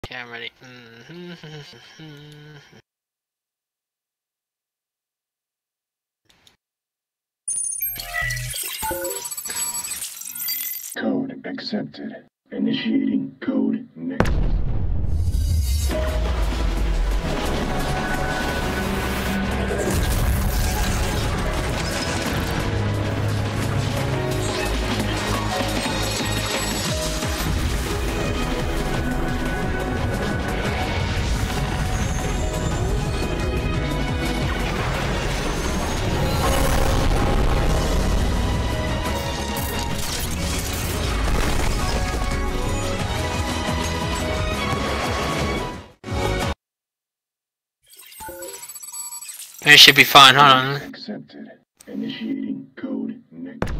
Okay, I'm ready. Code accepted. Initiating code next. It should be fine, hold on. Accepted. Initiating code next.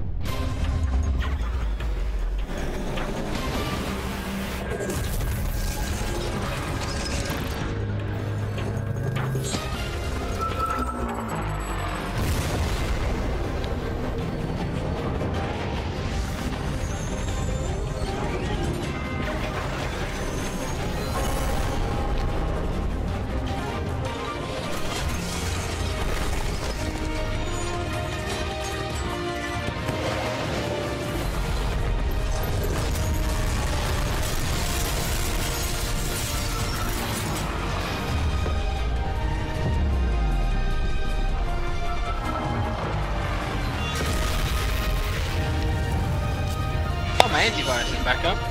Oh, my antivirus is back up.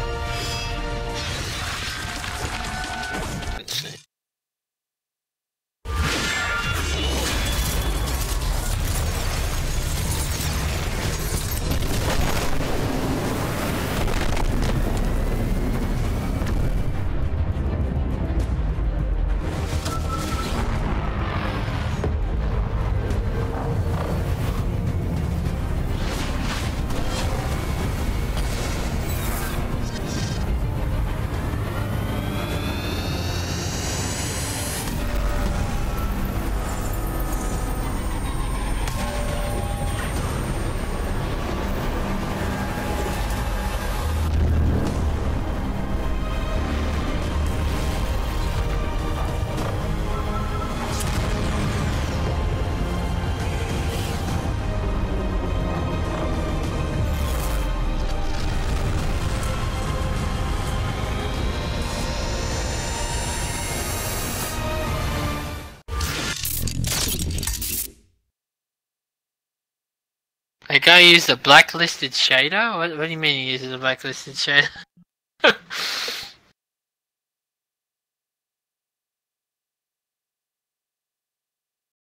Let's see. A guy used a blacklisted shader? What do you mean he uses a blacklisted shader?